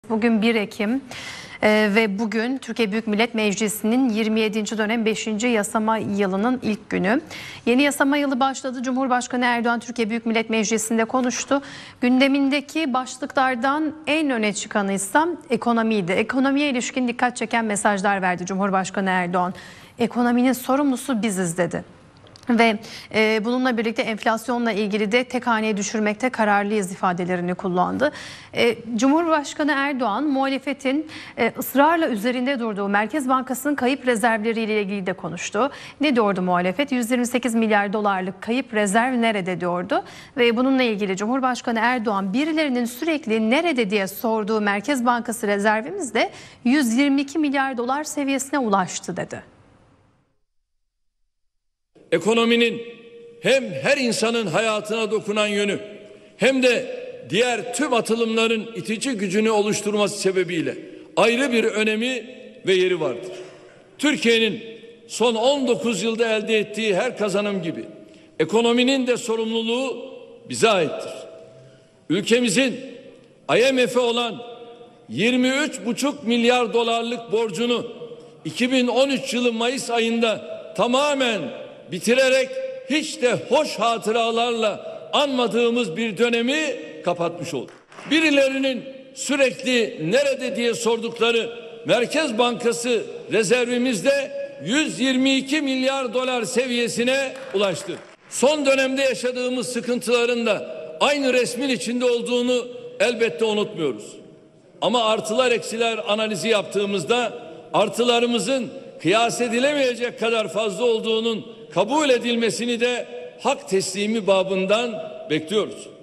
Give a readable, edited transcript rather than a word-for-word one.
Bugün 1 Ekim ve bugün Türkiye Büyük Millet Meclisi'nin 27. dönem 5. yasama yılının ilk günü. Yeni yasama yılı başladı. Cumhurbaşkanı Erdoğan Türkiye Büyük Millet Meclisi'nde konuştu. Gündemindeki başlıklardan en öne çıkanı ise ekonomiydi. Ekonomiye ilişkin dikkat çeken mesajlar verdi Cumhurbaşkanı Erdoğan. Ekonominin sorumlusu biziz dedi. Ve bununla birlikte enflasyonla ilgili de tek haneye düşürmekte kararlıyız ifadelerini kullandı. Cumhurbaşkanı Erdoğan muhalefetin ısrarla üzerinde durduğu Merkez Bankası'nın kayıp rezervleriyle ilgili de konuştu. Ne diyordu muhalefet? 128 milyar dolarlık kayıp rezerv nerede diyordu. Ve bununla ilgili Cumhurbaşkanı Erdoğan birilerinin sürekli nerede diye sorduğu Merkez Bankası rezervimiz de 122 milyar dolar seviyesine ulaştı dedi. Ekonominin hem her insanın hayatına dokunan yönü hem de diğer tüm atılımların itici gücünü oluşturması sebebiyle ayrı bir önemi ve yeri vardır. Türkiye'nin son 19 yılda elde ettiği her kazanım gibi ekonominin de sorumluluğu bize aittir. Ülkemizin IMF'e olan 23,5 milyar dolarlık borcunu 2013 yılı Mayıs ayında tamamen bitirerek hiç de hoş hatıralarla anmadığımız bir dönemi kapatmış olduk. Birilerinin sürekli nerede diye sordukları Merkez Bankası rezervimizde 122 milyar dolar seviyesine ulaştı. Son dönemde yaşadığımız sıkıntıların da aynı resmin içinde olduğunu elbette unutmuyoruz. Ama artılar eksiler analizi yaptığımızda artılarımızın kıyas edilemeyecek kadar fazla olduğunun kabul edilmesini de hak teslimi babından bekliyoruz.